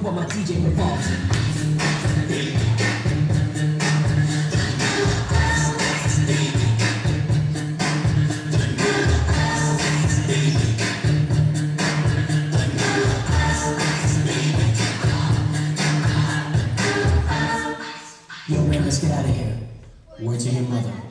while my DJ revolves. Yo, man, let's get out of here. Word to your mother.